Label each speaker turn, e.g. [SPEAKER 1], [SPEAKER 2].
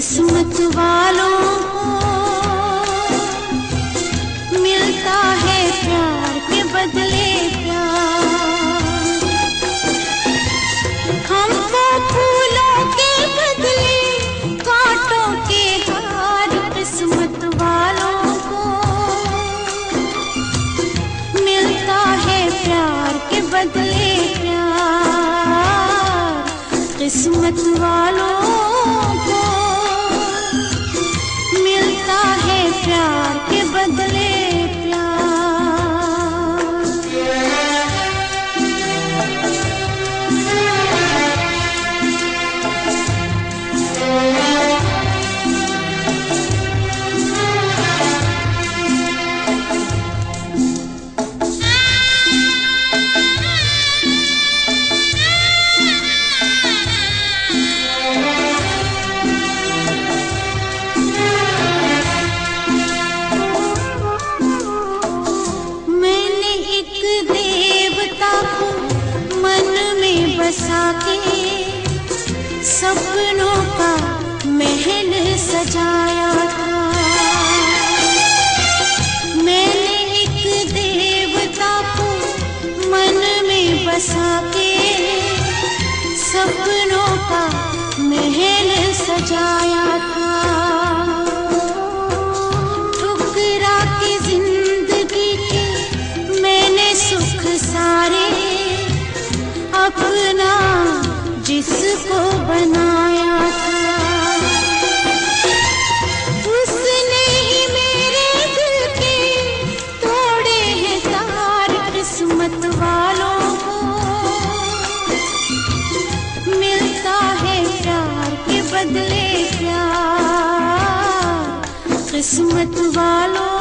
[SPEAKER 1] किस्मत वालों को मिलता है प्यार के बदले प्यार। हमको फूलों के बदले कांटों के हार, किस्मत वालों को मिलता है प्यार के बदले प्यार। किस्मत वालों को मिलता है प्यार के बदले बसा के सपनों का महल सजाया था। मैंने एक देवता को मन में बसा के सपनों का महल सजाया था। ठुकरा के जिंदगी के मैंने सुख सारे अपना जिसको बनाया था, उसने ही मेरे दिल के तोड़े हैं तार। किस्मत वालों को मिलता है प्यार के बदले प्यार। किस्मत वालों